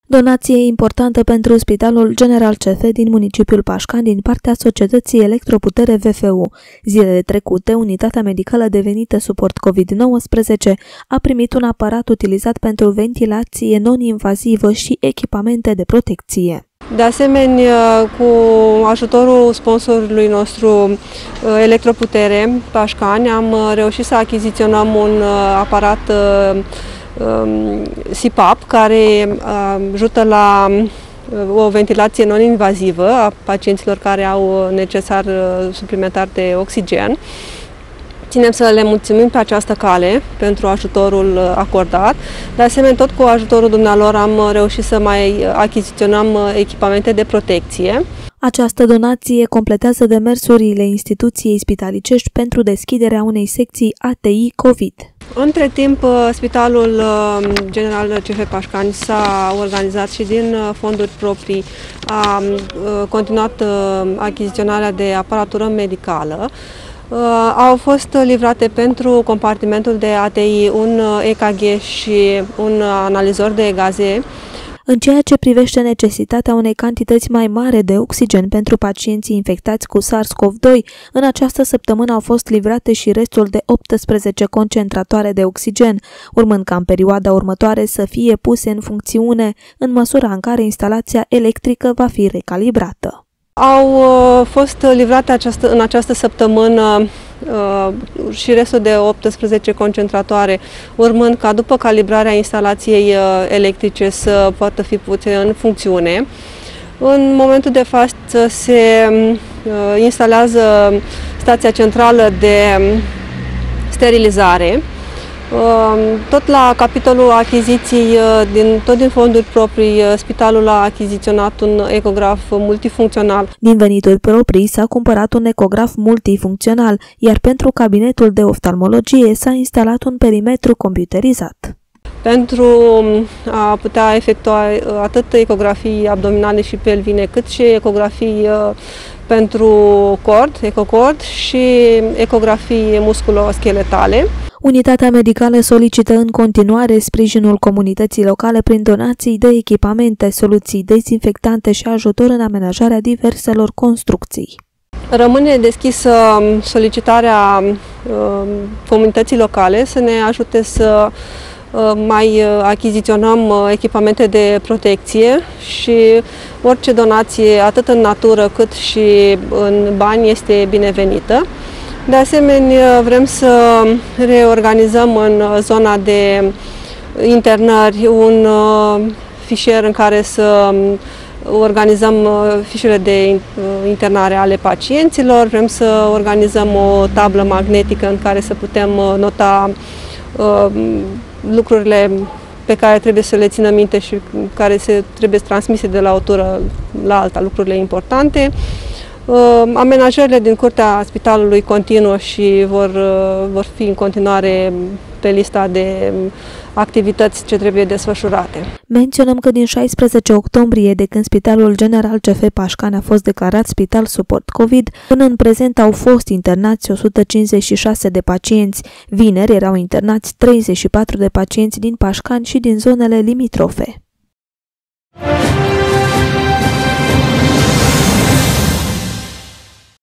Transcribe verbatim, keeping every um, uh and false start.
Donație importantă pentru Spitalul General C F din municipiul Pașcani din partea societății Electroputere V F U. Zilele trecute, unitatea medicală devenită suport COVID nouăsprezece a primit un aparat utilizat pentru ventilație non-invazivă și echipamente de protecție. De asemenea, cu ajutorul sponsorului nostru Electroputere Pașcani, am reușit să achiziționăm un aparat C I P A P care ajută la o ventilație non-invazivă a pacienților care au necesar suplimentar de oxigen. Ținem să le mulțumim pe această cale pentru ajutorul acordat. De asemenea, tot cu ajutorul dumnealor am reușit să mai achiziționăm echipamente de protecție. Această donație completează demersurile instituției spitalicești pentru deschiderea unei secții A T I COVID. Între timp, Spitalul General C F Pașcani s-a organizat și din fonduri proprii, a continuat achiziționarea de aparatură medicală. Au fost livrate pentru compartimentul de A T I un E K G și un analizor de gaze. În ceea ce privește necesitatea unei cantități mai mari de oxigen pentru pacienții infectați cu SARS CoV doi, în această săptămână au fost livrate și restul de optsprezece concentratoare de oxigen, urmând ca în perioada următoare să fie puse în funcțiune, în măsura în care instalația electrică va fi recalibrată. Au fost livrate această, în această săptămână uh, și restul de optsprezece concentratoare, urmând ca după calibrarea instalației uh, electrice să poată fi puse în funcțiune. În momentul de față se uh, instalează stația centrală de sterilizare. Tot la capitolul achiziții, din, tot din fonduri proprii, spitalul a achiziționat un ecograf multifuncțional. Din venituri proprii s-a cumpărat un ecograf multifuncțional, iar pentru cabinetul de oftalmologie s-a instalat un perimetru computerizat. Pentru a putea efectua atât ecografii abdominale și pelvine, cât și ecografii pentru cord, ecocord și ecografii musculoscheletale. Unitatea medicală solicită în continuare sprijinul comunității locale prin donații de echipamente, soluții dezinfectante și ajutor în amenajarea diverselor construcții. Rămâne deschisă solicitarea comunității locale să ne ajute să mai achiziționăm echipamente de protecție și orice donație, atât în natură cât și în bani, este binevenită. De asemenea, vrem să reorganizăm în zona de internări un fișier în care să organizăm fișele de internare ale pacienților. Vrem să organizăm o tablă magnetică în care să putem nota lucrurile pe care trebuie să le țină minte și care se trebuie transmise de la o tură la alta, lucrurile importante. Amenajările din curtea spitalului continuă și vor, vor fi în continuare pe lista de activități ce trebuie desfășurate. Menționăm că din șaisprezece octombrie, de când Spitalul General C F Pașcani a fost declarat spital suport COVID, până în prezent au fost internați o sută cincizeci și șase de pacienți. Vineri erau internați treizeci și patru de pacienți din Pașcani și din zonele limitrofe.